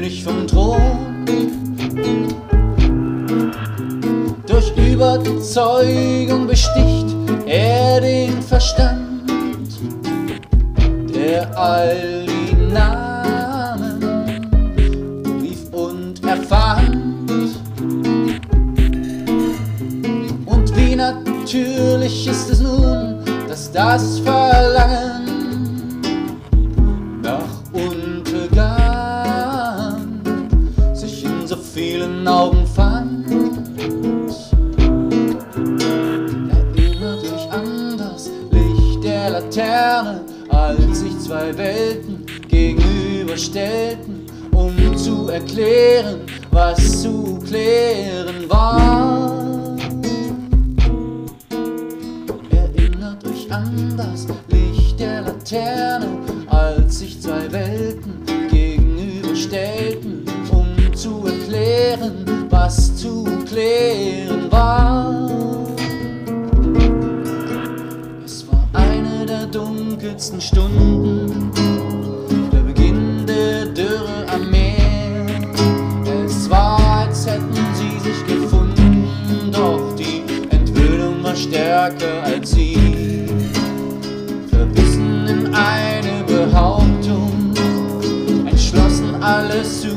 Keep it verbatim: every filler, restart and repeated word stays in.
König vom Thron. Durch Überzeugung besticht er den Verstand, der all die Namen rief und erfand. Und wie natürlich ist es nun, dass das Verlangen nach Untergang sich in so vielen Augen fand. Erinnert euch an das Licht der Laterne, als sich zwei Welten gegenüberstellten, um zu erklären, was zu klären war. Erinnert euch an das Licht der Laterne, als sich zwei Welten gegenüberstellten, um zu erklären, was zu klären war. Es war eine der dunkelsten Stunden, der Beginn der Dürre am Meer. Es war, als hätten sie sich gefunden, doch die Entwöhnung war stärker als sie. Verbissen in eine Behauptung, entschlossen alles zu